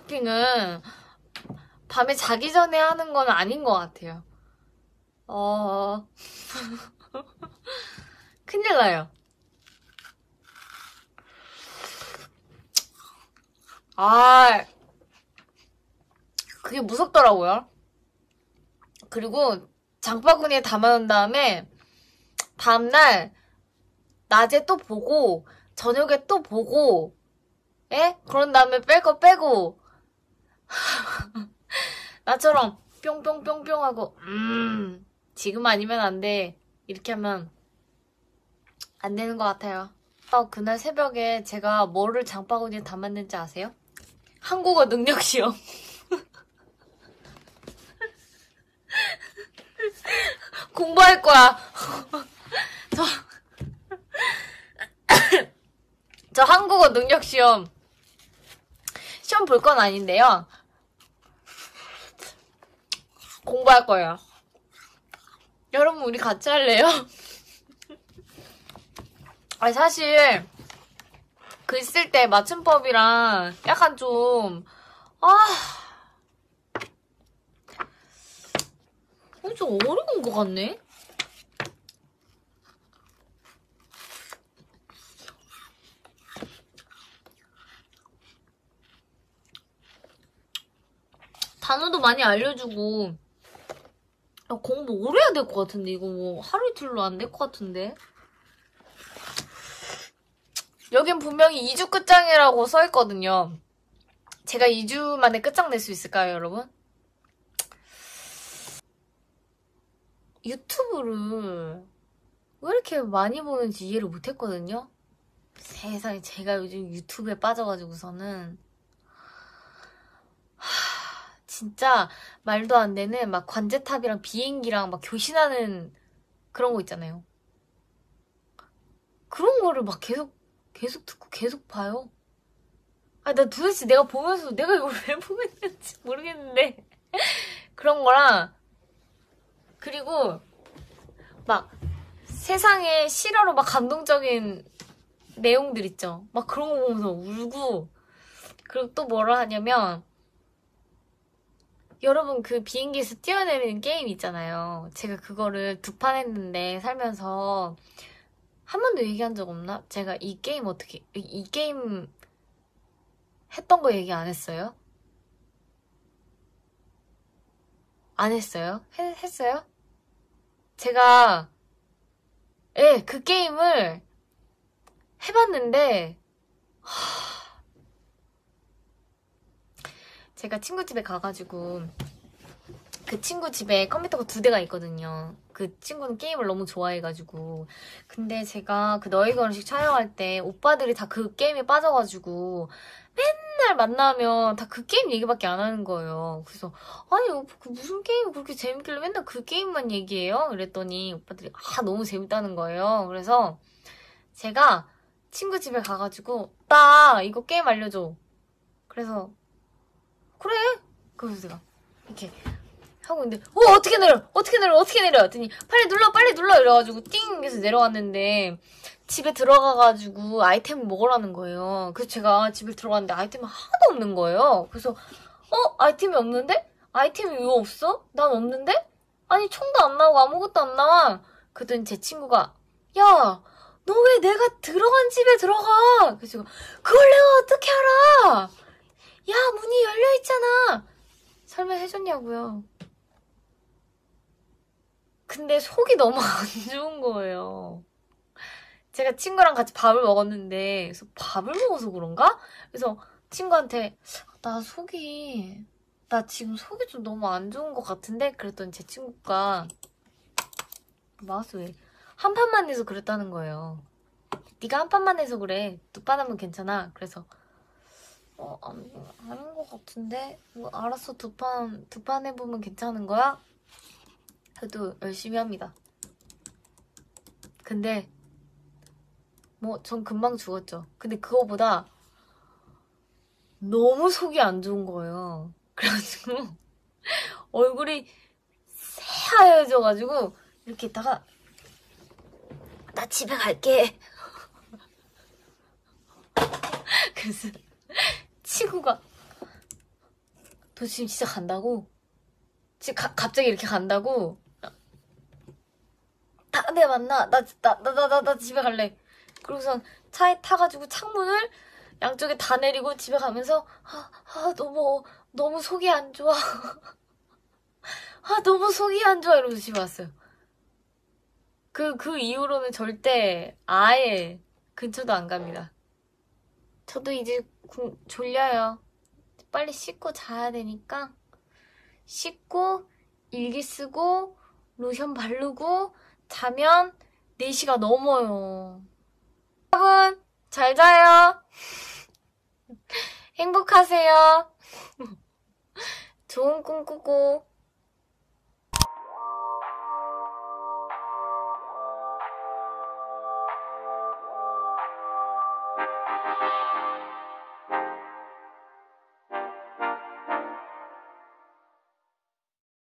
쇼핑은 밤에 자기 전에 하는 건 아닌 것 같아요. 큰일 나요. 그게 무섭더라고요. 그리고 장바구니에 담아놓은 다음에 다음날 낮에 또 보고 저녁에 또 보고 그런 다음에 뺄 거 빼고 나처럼 뿅뿅뿅뿅 하고 지금 아니면 안 돼 이렇게 하면 안 되는 것 같아요. 그날 새벽에 제가 뭐를 장바구니에 담았는지 아세요? 한국어 능력 시험. 공부할 거야. 저 한국어 능력 시험 볼 건 아닌데요. 공부할 거예요. 여러분 우리 같이 할래요? 사실 글 쓸 때 맞춤법이랑 약간 좀 좀 어려운 것 같네? 단어도 많이 알려주고 공부 오래 해야 될 것 같은데 이거 뭐 하루 이틀로 안 될 것 같은데 여긴 분명히 2주 끝장이라고 써있거든요. 제가 2주 만에 끝장 낼 수 있을까요, 여러분? 유튜브를 왜 이렇게 많이 보는지 이해를 못했거든요. 세상에 제가 요즘 유튜브에 빠져가지고서는 진짜 말도 안 되는 막 관제탑이랑 비행기랑 막 교신하는 그런 거 있잖아요. 그런 거를 막 계속 듣고 계속 봐요. 나 도대체 내가 보면서 내가 이걸 왜 보고 있는지 모르겠는데 그런 거랑 그리고 막 세상에 실화로 막 감동적인 내용들 있죠. 막 그런 거 보면서 울고 그리고 또 뭐라 하냐면 여러분 그 비행기에서 뛰어내리는 게임 있잖아요. 제가 그거를 2판 했는데 살면서 한 번도 얘기한 적 없나? 제가 이 게임 이 게임 했던 거 얘기 안 했어요? 안 했어요? 했어요? 제가 그 게임을 해봤는데 제가 친구 집에 가가지고 그 친구 집에 컴퓨터가 2대가 있거든요. 그 친구는 게임을 너무 좋아해가지고 근데 제가 그 너의 결혼식 촬영할 때 오빠들이 다 그 게임에 빠져가지고 맨날 만나면 다 그 게임 얘기밖에 안 하는 거예요. 그래서 아니 오빠 그 무슨 게임이 그렇게 재밌길래 맨날 그 게임만 얘기해요? 그랬더니 오빠들이 너무 재밌다는 거예요. 그래서 제가 친구 집에 가가지고 나 이거 게임 알려줘. 그래서 그래. 그래서 제가 이렇게 하고 있는데 어떻게 내려 했더니 빨리 눌러 이래가지고 띵 해서 내려왔는데 집에 들어가가지고 아이템을 먹으라는 거예요. 그래서 제가 집에 들어갔는데 아이템이 하나도 없는 거예요. 그래서 아이템이 없는데? 아이템이 왜 없어? 난 없는데? 아니 총도 안 나오고 아무것도 안 나와. 그랬더니 제 친구가 야 너 왜 내가 들어간 집에 들어가? 그래서 그걸 내가 어떻게 알아? 야 문이 열려있잖아. 설명해줬냐고요. 근데 속이 너무 안 좋은 거예요. 제가 친구랑 같이 밥을 먹었는데 그래서 밥을 먹어서 그런가? 그래서 친구한테 나 지금 속이 좀 너무 안 좋은 것 같은데? 그랬더니 제 친구가 마우스 왜 한 판만 해서 그랬다는 거예요. 네가 한 판만 해서 그래. 2판 하면 괜찮아. 그래서 아닌 것 같은데? 알았어, 2판 해보면 괜찮은 거야? 그래도 열심히 합니다. 근데 전 금방 죽었죠. 근데 그거보다 너무 속이 안 좋은 거예요. 그래가지고 얼굴이 새하얘져가지고 이렇게 있다가 나 집에 갈게. 그래서 친구가 너 지금 진짜 간다고? 지금 갑자기 이렇게 간다고? 네, 만나. 나 집에 갈래. 그러고선 차에 타가지고 창문을 양쪽에 다 내리고 집에 가면서, 너무 속이 안 좋아. 너무 속이 안 좋아. 이러면서 집에 왔어요. 그 이후로는 절대 아예 근처도 안 갑니다. 저도 이제 졸려요. 빨리 씻고 자야 되니까. 씻고, 일기 쓰고, 로션 바르고, 자면 4시가 넘어요. 여러분, 잘 자요. 행복하세요. 좋은 꿈 꾸고.